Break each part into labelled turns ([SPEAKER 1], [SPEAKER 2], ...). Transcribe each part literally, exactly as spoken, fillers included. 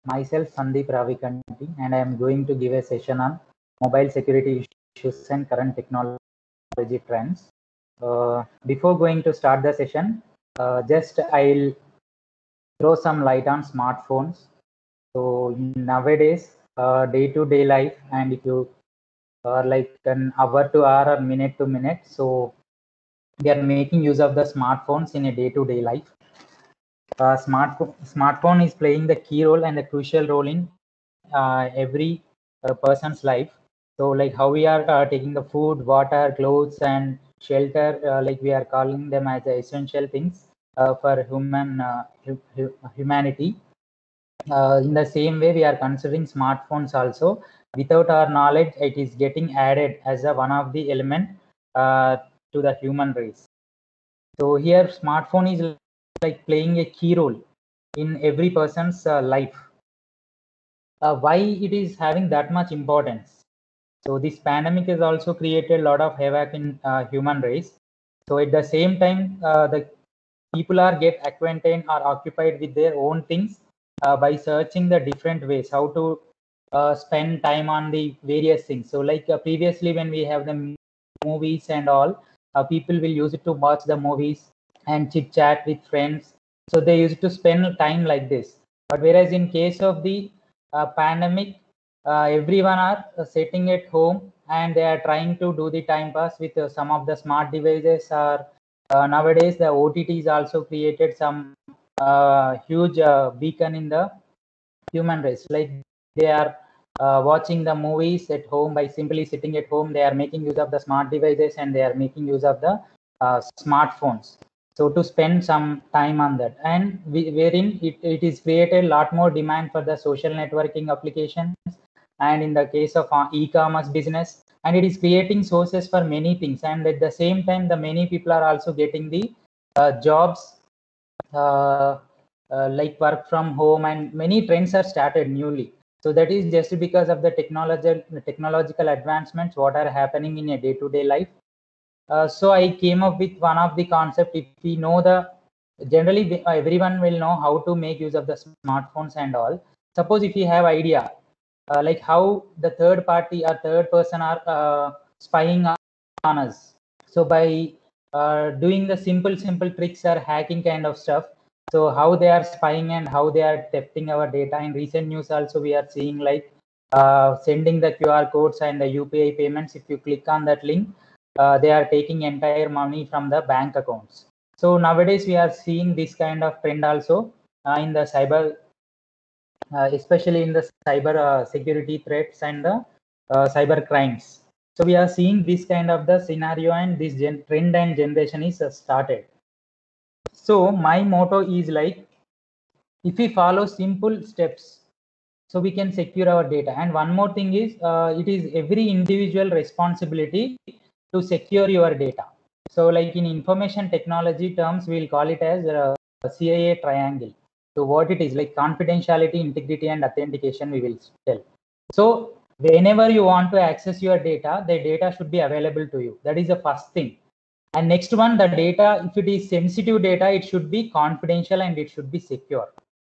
[SPEAKER 1] myself Sandeep Ravikanti, and I am going to give a session on mobile security issues and current technology trends. Uh, before going to start the session, uh, just I'll throw some light on smartphones. So nowadays, uh, day-to-day life, and if you are like an hour to hour or minute to minute, so we are making use of the smartphones in a day-to-day life. Uh, smartphone smartphone is playing the key role and a crucial role in uh, every uh, person's life. So like how we are uh, taking the food, water, clothes, and shelter, uh, like we are calling them as essential things uh, for human uh, hu hu humanity. Uh, in the same way, we are considering smartphones also. Without our knowledge, it is getting added as a one of the element uh, to the human race. So here, smartphone is like playing a key role in every person's uh, life. Uh, why it is having that much importance? So this pandemic has also created a lot of havoc in uh, human race. So at the same time, uh, the people are get acquainted or occupied with their own things uh, by searching the different ways how to uh, spend time on the various things. So like uh, previously when we have the movies and all, uh, people will use it to watch the movies and chit chat with friends. So they used to spend time like this. But whereas in case of the uh, pandemic, uh, everyone are uh, sitting at home and they are trying to do the time pass with uh, some of the smart devices. Or uh, nowadays the O T Ts also created some uh, huge uh, beacon in the human race. Like they are uh, watching the movies at home by simply sitting at home. They are making use of the smart devices and they are making use of the uh, smartphones. So to spend some time on that, and we, wherein it, it is created a lot more demand for the social networking applications, and in the case of uh, e-commerce business, and it is creating sources for many things. And at the same time, the many people are also getting the uh, jobs uh, uh, like work from home, and many trends are started newly. So that is just because of the technology technological advancements what are happening in a day-to-day life. Uh, so I came up with one of the concept. If we know the generally everyone will know how to make use of the smartphones and all. Suppose if you have idea uh, like how the third party or third person are uh, spying on us. So by uh, doing the simple simple tricks or hacking kind of stuff, so how they are spying and how they are thefting our data. In recent news also we are seeing like uh, sending the Q R codes and the U P I payments. If you click on that link, uh, they are taking entire money from the bank accounts. So nowadays we are seeing this kind of trend also uh, in the cyber uh, especially in the cyber uh, security threats and the uh, cyber crimes. So we are seeing this kind of the scenario, and this gen trend and generation is uh, started. So my motto is like, if we follow simple steps, so we can secure our data. And one more thing is, uh, it is every individual responsibility to secure your data. So like in information technology terms, we'll call it as a C I A triangle. So what it is, like confidentiality, integrity, and authentication, we will tell. So whenever you want to access your data, the data should be available to you. That is the first thing. And next one, the data, if it is sensitive data, it should be confidential and it should be secure.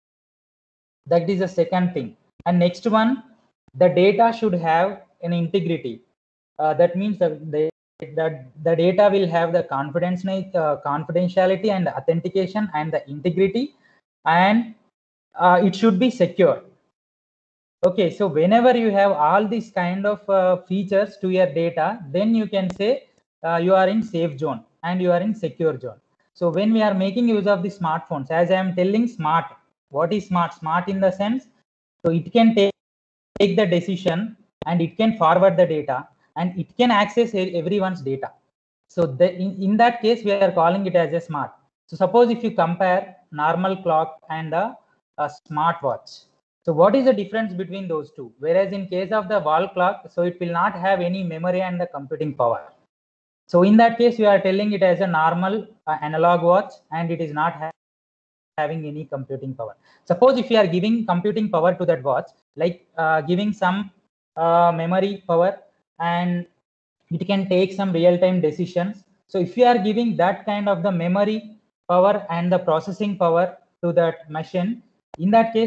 [SPEAKER 1] That is the second thing. And next one, the data should have an integrity. Uh, that means that the, that the data will have the confidence, uh, confidentiality and authentication and the integrity, and uh, it should be secure. Okay, so whenever you have all these kind of uh, features to your data, then you can say uh, you are in safe zone and you are in secure zone. So when we are making use of the smartphones, as I am telling, smart, what is smart? Smart in the sense, so it can take, take the decision and it can forward the data and it can access everyone's data. So the, in, in that case, we are calling it as a smart. So suppose if you compare normal clock and a, a smartwatch. So what is the difference between those two? Whereas in case of the wall clock, so it will not have any memory and the computing power. So in that case, we are telling it as a normal uh, analog watch and it is not ha having any computing power. Suppose if you are giving computing power to that watch, like uh, giving some uh, memory power, and it can take some real-time decisions. So if you are giving that kind of the memory power and the processing power to that machine, in that case, we are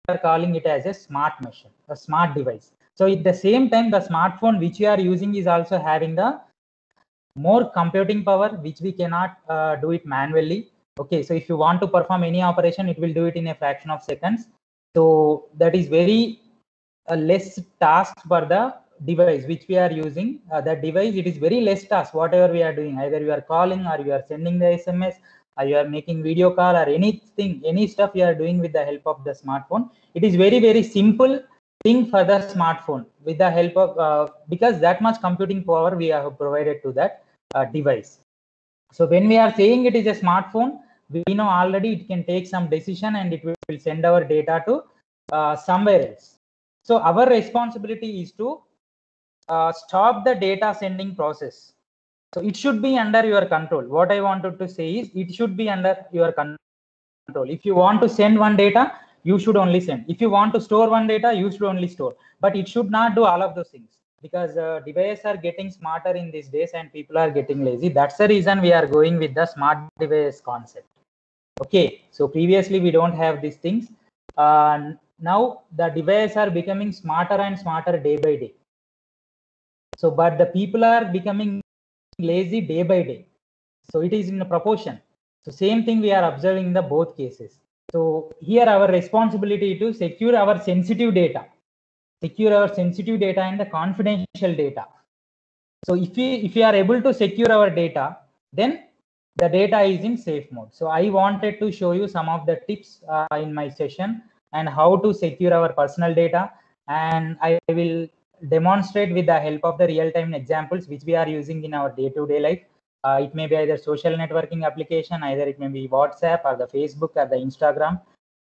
[SPEAKER 1] are calling it as a smart machine, a smart device. So at the same time, the smartphone which you are using is also having the more computing power, which we cannot uh, do it manually. Okay, so if you want to perform any operation, it will do it in a fraction of seconds. So that is very uh, less task for the device which we are using. Uh, that device, it is very less task, whatever we are doing. Either you are calling, or you are sending the S M S, or you are making video call, or anything, any stuff you are doing with the help of the smartphone. It is very, very simple thing for the smartphone with the help of, uh, because that much computing power we have provided to that uh, device. So when we are saying it is a smartphone, we know already it can take some decision and it will send our data to uh, somewhere else. So our responsibility is to uh, stop the data sending process. So it should be under your control. What I wanted to say is it should be under your control. If you want to send one data, you should only send. If you want to store one data, you should only store. But it should not do all of those things, because uh, devices are getting smarter in these days and people are getting lazy. That's the reason we are going with the smart device concept. Okay, so previously we don't have these things. Uh, now the devices are becoming smarter and smarter day by day. So, but the people are becoming lazy day by day. So it is in a proportion. So same thing we are observing in the both cases. So here our responsibility to secure our sensitive data, secure our sensitive data and the confidential data. So if we if we are able to secure our data, then the data is in safe mode. So I wanted to show you some of the tips uh, in my session and how to secure our personal data, and I will demonstrate with the help of the real-time examples which we are using in our day-to-day life. Uh, it may be either social networking application, either it may be WhatsApp or the Facebook or the Instagram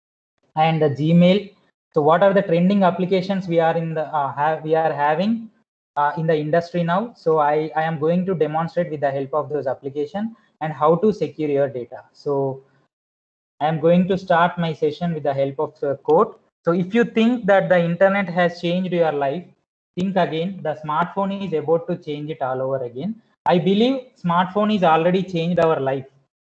[SPEAKER 1] and the Gmail. So what are the trending applications we are in the uh, have we are having uh, in the industry now? So I, I am going to demonstrate with the help of those applications and how to secure your data. So I am going to start my session with the help of the quote. So if you think that the internet has changed your life, think again. The smartphone is about to change it all over again. I believe smartphone is already changed our life.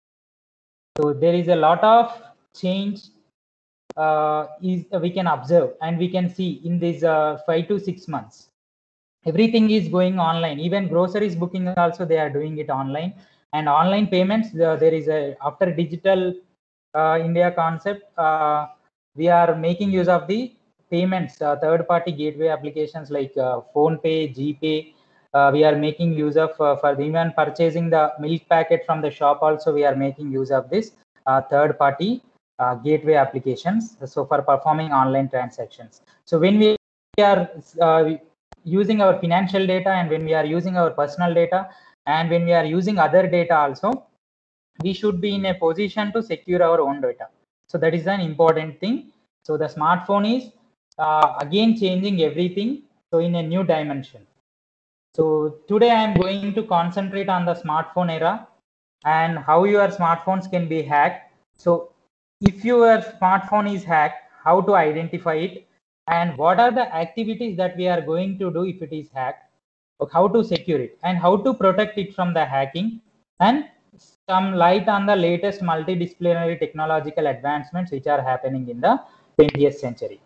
[SPEAKER 1] So there is a lot of change uh, is uh, we can observe and we can see in these uh, five to six months. Everything is going online. Even groceries booking also they are doing it online, and online payments. Uh, there is a after digital uh, India concept. Uh, we are making use of the payments, uh, third-party gateway applications like uh, PhonePe, GPay. Uh, we are making use of uh, for even purchasing the milk packet from the shop. Also, we are making use of this uh, third-party uh, gateway applications. So for performing online transactions. So when we are uh, using our financial data and when we are using our personal data and when we are using other data also, we should be in a position to secure our own data. So that is an important thing. So the smartphone is uh, again changing everything, so in a new dimension. So today I am going to concentrate on the smartphone era and how your smartphones can be hacked. So if your smartphone is hacked, how to identify it, and what are the activities that we are going to do if it is hacked, how to secure it, and how to protect it from the hacking, and some light on the latest multidisciplinary technological advancements which are happening in the twentieth century.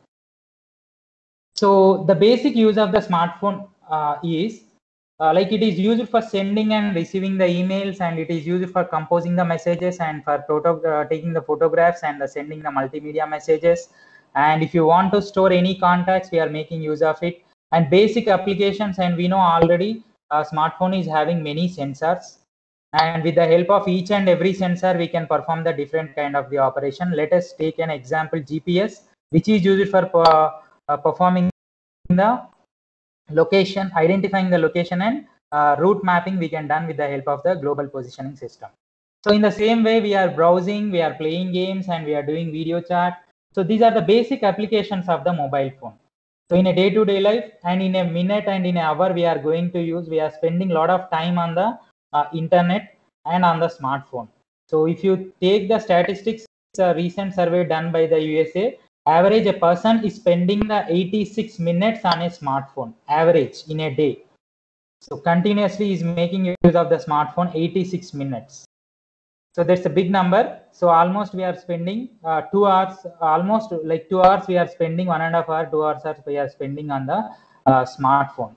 [SPEAKER 1] So the basic use of the smartphone uh, is uh, like it is used for sending and receiving the emails, and it is used for composing the messages and for photo, uh, taking the photographs and uh, sending the multimedia messages. And if you want to store any contacts, we are making use of it. And basic applications, and we know already a smartphone is having many sensors. And with the help of each and every sensor, we can perform the different kind of the operation. Let us take an example, G P S, which is used for uh, uh, performing the location, identifying the location, and uh, route mapping we can done with the help of the global positioning system. So in the same way, we are browsing, we are playing games, and we are doing video chat. So these are the basic applications of the mobile phone. So in a day-to-day life and in a minute and in an hour, we are going to use, we are spending a lot of time on the uh, internet and on the smartphone. So if you take the statistics, a recent survey done by the U S A, average a person is spending the eighty-six minutes on a smartphone, average in a day. So continuously is making use of the smartphone eighty-six minutes. So that's a big number. So almost we are spending uh, two hours, almost like two hours we are spending, one and a half hour, two hours we are spending on the uh, smartphone.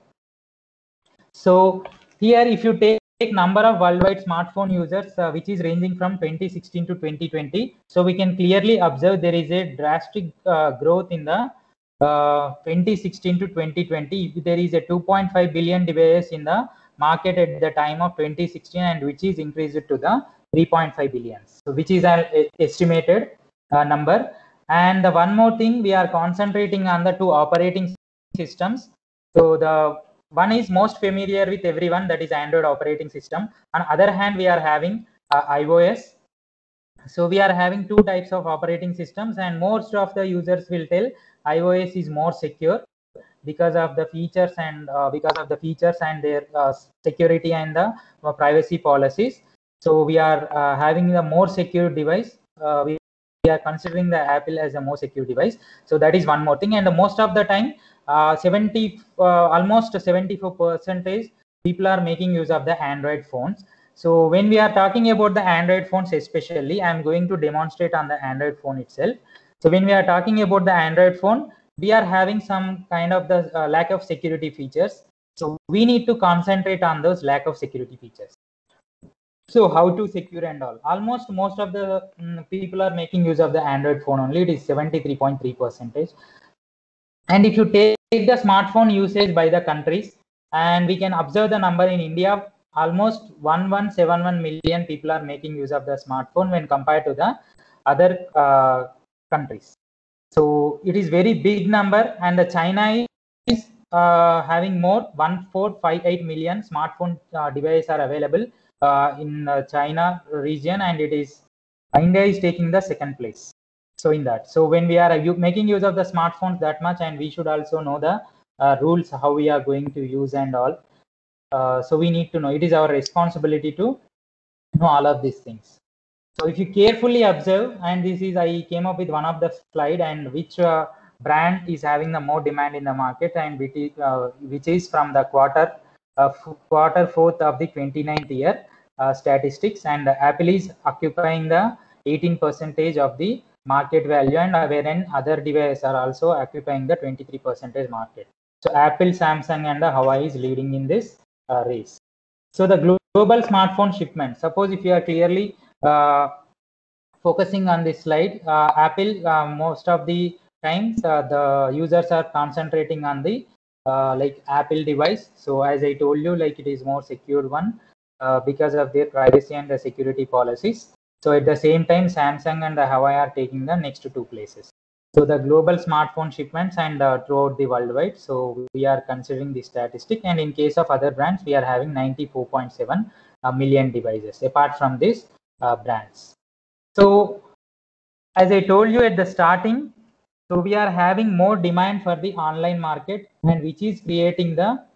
[SPEAKER 1] So here, if you take number of worldwide smartphone users, uh, which is ranging from twenty sixteen to twenty twenty, so we can clearly observe there is a drastic uh, growth in the uh, twenty sixteen to twenty twenty. There is a two point five billion devices in the market at the time of twenty sixteen, and which is increased to the three point five billion, so which is an estimated uh, number. And the one more thing, we are concentrating on the two operating systems. So the one is most familiar with everyone, that is Android operating system. On the other hand, we are having uh, iOS. So we are having two types of operating systems, and most of the users will tell iOS is more secure because of the features and uh, because of the features and their uh, security and the uh, privacy policies. So we are uh, having the more secure device. Uh, we, we are considering the Apple as a more secure device. So that is one more thing. And the most of the time, uh, seventy uh, almost seventy-four percentage people are making use of the Android phones. So when we are talking about the Android phones, especially, I'm going to demonstrate on the Android phone itself. So when we are talking about the Android phone, we are having some kind of the uh, lack of security features. So we need to concentrate on those lack of security features. So how to secure and all. Almost most of the um, people are making use of the Android phone only. It is seventy-three point three percentage. And if you take the smartphone usage by the countries, and we can observe the number in India, almost one one seven one million people are making use of the smartphone when compared to the other uh, countries. So it is very big number, and the China is uh, having more one four five eight million smartphone uh, devices are available uh, in uh, China region, and it is India is taking the second place. So in that, so when we are making use of the smartphones that much, and we should also know the uh, rules how we are going to use and all. Uh, so we need to know. It is our responsibility to know all of these things. So if you carefully observe, and this is, I came up with one of the slide, and which uh, brand is having the more demand in the market, and which is, uh, which is from the quarter uh, quarter fourth of the twenty-ninth year uh, statistics, and Apple is occupying the eighteen percentage of the market value, and wherein other devices are also occupying the twenty-three percentage market. So Apple, Samsung, and Huawei is leading in this uh, race. So the global smartphone shipment. Suppose if you are clearly uh, focusing on this slide, uh, Apple, uh, most of the times uh, the users are concentrating on the uh, like Apple device. So as I told you, like it is more secured one uh, because of their privacy and the security policies. So at the same time, Samsung and Huawei are taking the next two places. So the global smartphone shipments and uh, throughout the worldwide. So we are considering the statistic, and in case of other brands, we are having ninety-four point seven uh, million devices apart from these uh, brands. So as I told you at the starting, so we are having more demand for the online market, and which is creating the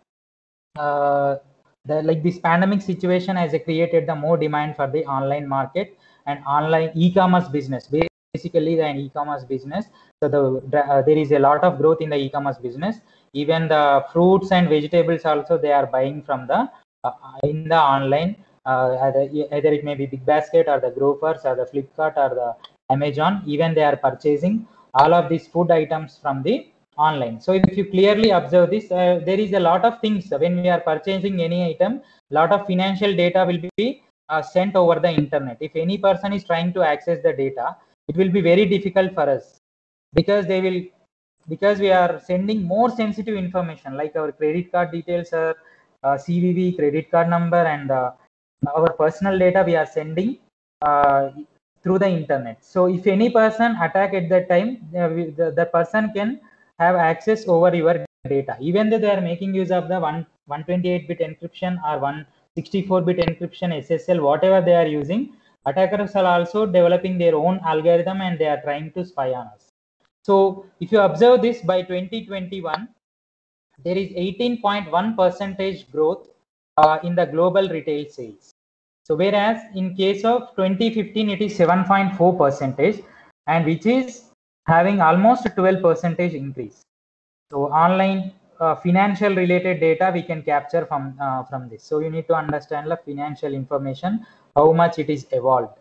[SPEAKER 1] uh, the like this pandemic situation has created the more demand for the online market and online e-commerce business. Basically, the e-commerce business. So the uh, there is a lot of growth in the e-commerce business. Even the fruits and vegetables also they are buying from the uh, in the online. Uh, either, either it may be Big Basket or the Grofers or the Flipkart or the Amazon. Even they are purchasing all of these food items from the online. So if you clearly observe this, uh, there is a lot of things when we are purchasing any item. Lot of financial data will be uh, sent over the internet. If any person is trying to access the data, it will be very difficult for us, because they will because we are sending more sensitive information like our credit card details, or uh, C V V, credit card number, and uh, our personal data we are sending uh, through the internet. So if any person attack at that time, uh, we, the, the person can have access over your data, even though they are making use of the one, 128-bit encryption or one sixty-four bit encryption, S S L, whatever they are using. Attackers are also developing their own algorithm, and they are trying to spy on us. So if you observe this, by twenty twenty-one, there is eighteen point one percentage growth uh, in the global retail sales. So whereas in case of twenty fifteen, it is seven point four percentage, and which is having almost twelve percentage increase. So online uh, financial related data we can capture from uh, from this. So you need to understand the financial information, how much it is evolved.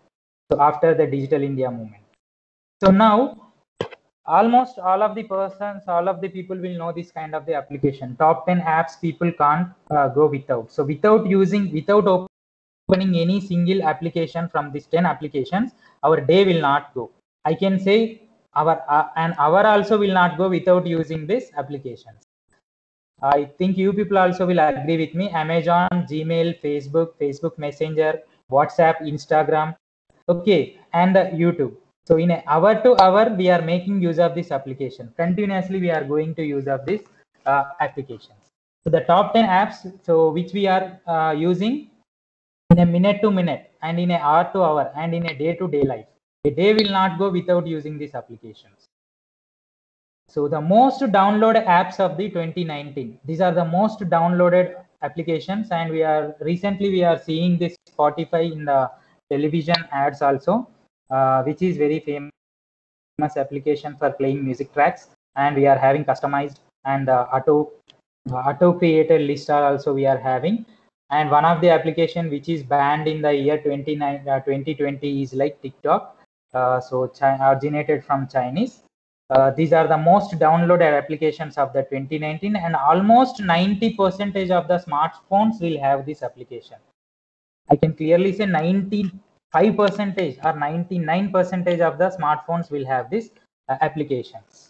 [SPEAKER 1] So after the Digital India movement. So now almost all of the persons, all of the people will know this kind of the application. Top ten apps people can't uh, go without. So without using, without opening any single application from these ten applications, our day will not go. I can say our uh, an hour also will not go without using these applications. I think you people also will agree with me. Amazon, Gmail, Facebook, Facebook Messenger, WhatsApp, Instagram, okay, and uh, YouTube. So in an hour to hour, we are making use of this application. Continuously, we are going to use of this uh, applications. So the top ten apps, so which we are uh, using in a minute to minute, and in an hour to hour, and in a day to day life. A day will not go without using these applications. So the most downloaded apps of the twenty nineteen. These are the most downloaded applications, and we are recently we are seeing this Spotify in the television ads also, uh, which is very famous application for playing music tracks, and we are having customized and uh, auto uh, auto created list are also we are having. And one of the application which is banned in the year twenty twenty is like TikTok. Uh, so China, originated from Chinese. Uh, these are the most downloaded applications of the twenty nineteen, and almost ninety percentage of the smartphones will have this application. I can clearly say ninety-five percentage or ninety-nine percentage of the smartphones will have this uh, applications.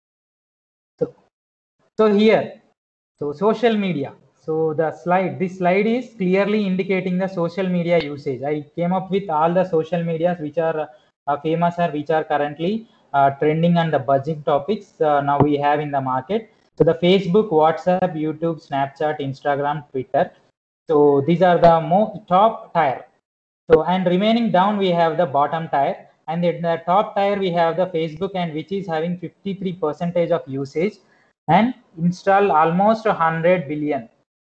[SPEAKER 1] So, so here, so social media. So the slide, this slide is clearly indicating the social media usage. I came up with all the social medias which are uh, famous or which are currently uh, trending and the buzzing topics uh, now we have in the market. So the Facebook, WhatsApp, YouTube, Snapchat, Instagram, Twitter. So these are the more top tier. So and remaining down we have the bottom tier, and in the top tier we have the Facebook, and which is having fifty-three percentage of usage and install almost one hundred billion.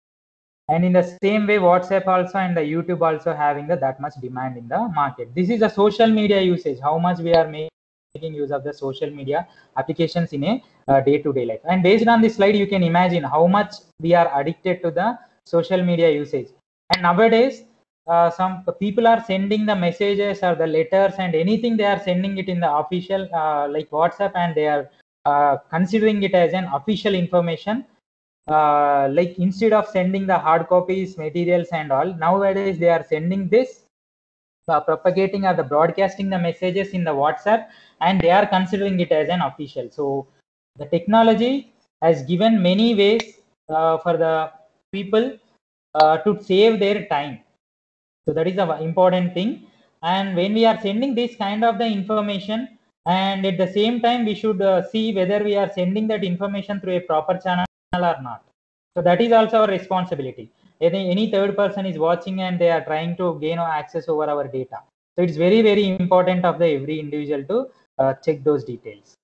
[SPEAKER 1] And in the same way, WhatsApp also and the YouTube also having the, that much demand in the market. This is a social media usage, how much we are making use of the social media applications in a uh, day-to-day life. And based on this slide, you can imagine how much we are addicted to the social media usage. And nowadays, uh, some people are sending the messages or the letters and anything they are sending it in the official uh, like WhatsApp, and they are uh, considering it as an official information. Uh, like instead of sending the hard copies, materials and all, nowadays they are sending this, uh, propagating or the broadcasting the messages in the WhatsApp, and they are considering it as an official. So the technology has given many ways uh, for the people uh, to save their time. So that is the important thing. And when we are sending this kind of the information, and at the same time we should uh, see whether we are sending that information through a proper channel or not. So that is also our responsibility. If any third person is watching and they are trying to gain access over our data, so it's very very important of the every individual to uh, check those details.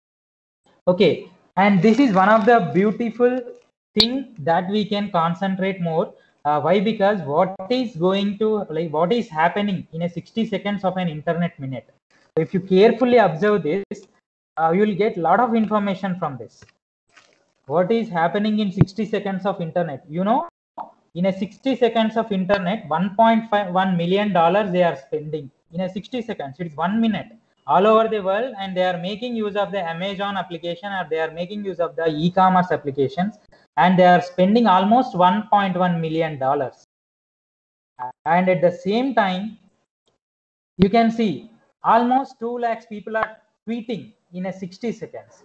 [SPEAKER 1] Okay, and this is one of the beautiful thing that we can concentrate more. Uh, why? Because what is going to like what is happening in a sixty seconds of an internet minute. So if you carefully observe this, uh, you will get a lot of information from this. What is happening in sixty seconds of internet? You know, in a sixty seconds of internet, one point five one million dollars they are spending in a sixty seconds. It's one minute all over the world, and they are making use of the Amazon application, or they are making use of the e-commerce applications, and they are spending almost one point one million dollars. And at the same time, you can see almost two lakhs people are tweeting in a sixty seconds.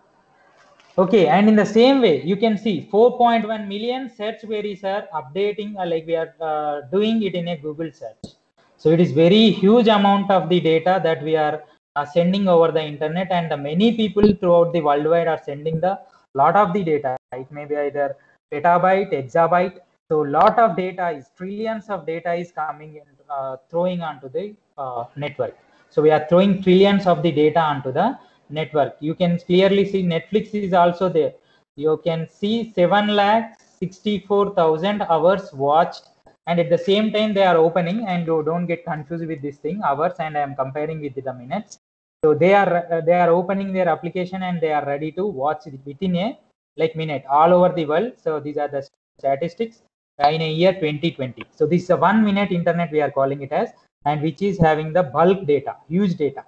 [SPEAKER 1] Okay, and in the same way, you can see four point one million search queries are updating, uh, like we are uh, doing it in a Google search. So it is very huge amount of the data that we are uh, sending over the internet, and the many people throughout the worldwide are sending the lot of the data. It may be either petabyte, exabyte. So lot of data is trillions of data is coming in, uh, throwing onto the uh, network. So we are throwing trillions of the data onto the network. You can clearly see Netflix is also there. You can see seven lakh sixty-four thousand hours watched, and at the same time they are opening, and you don't get confused with this thing hours, and I am comparing with the minutes. So they are uh, they are opening their application, and they are ready to watch it within a like minute all over the world. So these are the statistics uh, in a year twenty twenty. So this is a one minute internet we are calling it as. and which is having the bulk data, huge data.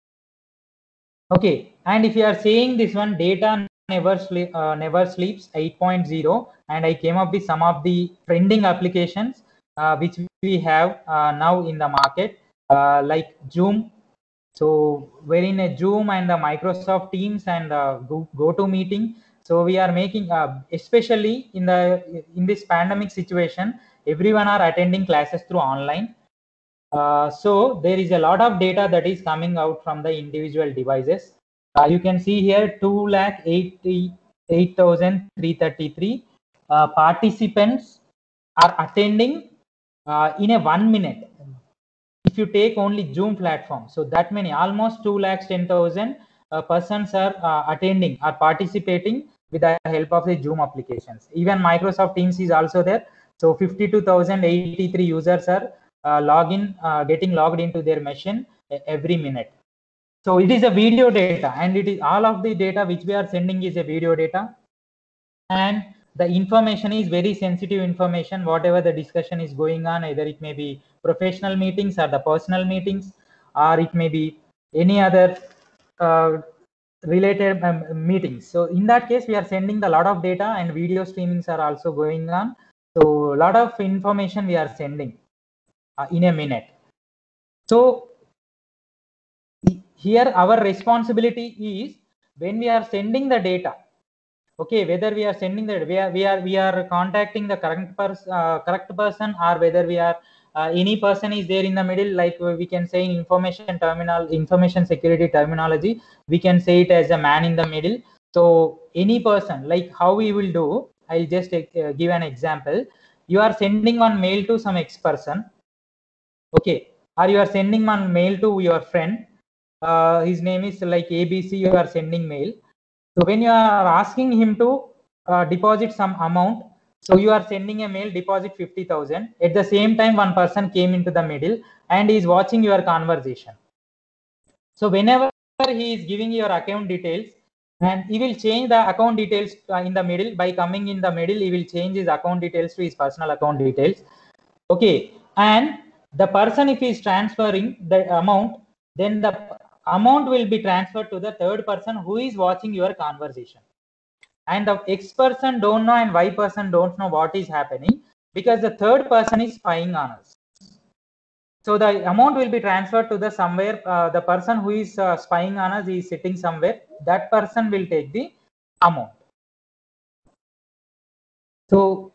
[SPEAKER 1] Okay, and if you are saying this one, data never sleep, uh, never sleeps eight point oh, and I came up with some of the trending applications uh, which we have uh, now in the market, uh, like Zoom. So wherein a Zoom and the Microsoft Teams and uh, Go GoToMeeting. So we are making, uh, especially in the in this pandemic situation, everyone are attending classes through online. Uh, so there is a lot of data that is coming out from the individual devices. Uh, you can see here two lakh eighty-eight thousand three hundred thirty-three uh, participants are attending uh, in a one minute. If you take only Zoom platform, so that many, almost two lakhs ten thousand uh, persons are uh, attending, are participating with the help of the Zoom applications. Even Microsoft Teams is also there. So fifty-two thousand eighty-three users are uh, login, uh, getting logged into their machine every minute. So it is a video data, and it is all of the data which we are sending is a video data, and the information is very sensitive information. Whatever the discussion is going on, either it may be professional meetings or the personal meetings, or it may be any other uh, related um, meetings. So in that case, we are sending a lot of data, and video streamings are also going on. So a lot of information we are sending uh, in a minute. So here our responsibility is, when we are sending the data, okay, whether we are sending that, we are we are we are contacting the correct person, uh, correct person, or whether we are uh, any person is there in the middle, like we can say in information terminal, information security terminology, we can say it as a man in the middle. So any person, like how we will do, I'll just uh, give an example. You are sending one mail to some X person, okay, or you are sending one mail to your friend. Uh, his name is like A B C. You are sending mail. So when you are asking him to uh, deposit some amount, so you are sending a mail, deposit fifty thousand. At the same time, one person came into the middle and is watching your conversation. So whenever he is giving your account details, and he will change the account details uh, in the middle. By coming in the middle, he will change his account details to his personal account details. Okay, and the person, if he is transferring the amount, then the amount will be transferred to the third person who is watching your conversation. And the X person don't know and Y person don't know what is happening, because the third person is spying on us. So the amount will be transferred to the somewhere, uh, the person who is uh, spying on us is sitting somewhere, that person will take the amount. So